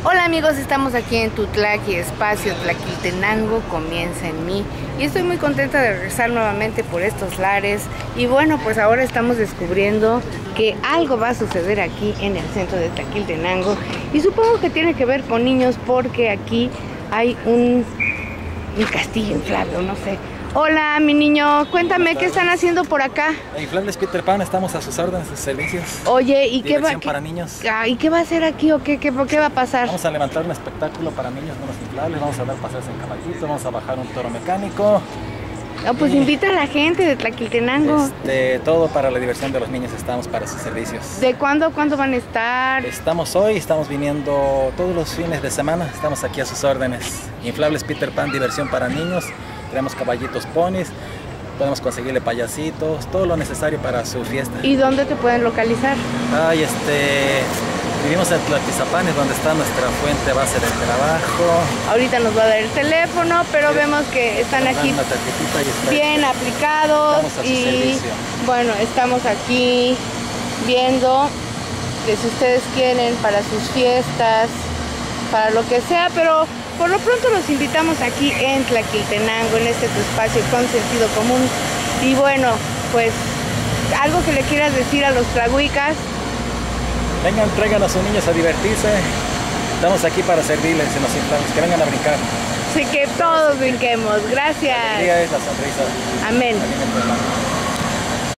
Hola amigos, estamos aquí en Tutlaqui, espacio Tlaquiltenango comienza en mí y estoy muy contenta de regresar nuevamente por estos lares. Y bueno, pues ahora estamos descubriendo que algo va a suceder aquí en el centro de Tlaquiltenango y supongo que tiene que ver con niños porque aquí hay un castillo inflable, no sé. Hola, mi niño, cuéntame, ¿qué están haciendo por acá? Inflables Peter Pan, estamos a sus órdenes, sus servicios. Oye, ¿y qué va, para niños. ¿y qué va a hacer aquí o qué va a pasar? Vamos a levantar un espectáculo para niños, unos inflables, vamos a dar paseos en caballito, vamos a bajar un toro mecánico. No, pues invita a la gente de Tlaquiltenango. Todo para la diversión de los niños, estamos para sus servicios. ¿De cuándo van a estar? Estamos viniendo todos los fines de semana, estamos aquí a sus órdenes. Inflables Peter Pan, diversión para niños. Tenemos caballitos ponis, podemos conseguirle payasitos, todo lo necesario para su fiesta. ¿Y dónde te pueden localizar? Vivimos en Tlaltizapán, es donde está nuestra fuente base de trabajo. Ahorita nos va a dar el teléfono, pero vemos que están aquí bien aplicados y bueno, estamos aquí viendo que si ustedes quieren para sus fiestas, para lo que sea, pero por lo pronto los invitamos aquí en Tlaquiltenango, en este tu espacio con sentido común. Y bueno, pues algo que le quieras decir a los tlahuicas. Vengan, traigan a sus niños a divertirse. Estamos aquí para servirles en los inflables, que vengan a brincar. Así que todos brinquemos. Gracias. La alegría es la sonrisa. Amén.